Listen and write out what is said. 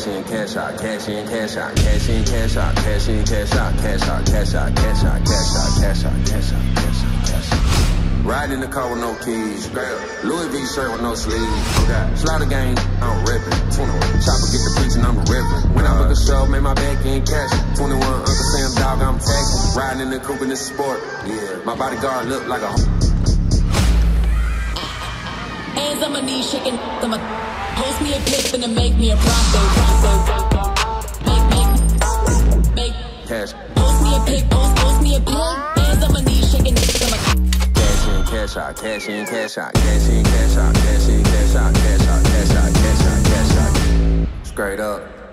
cash in, cash out, cash in, cash out, cash in, cash out, cash in, cash out, cash out, cash out, cash out, cash out, cash out, cash out, cash out, cash out. Riding in the car with no keys, Louis V shirt with no sleeves. Slaughter gang, I'm ripping. Chopper get the preaching, I'm a ripping. When I book a show, man, my back ain't cash. 21 Uncle Sam dog, I'm taxing. Riding in the coupe in the sport. Yeah, my bodyguard look like a. Hands on my knees, shaking. Post me a pic, finna make me a profit. Make cash. Post me a pic, post me a pic. Hands on my knees, shaking. Cash out, cash in, cash out, cash in, cash out, cash in, cash out, cash out, cash out, cash out, cash out. Straight up.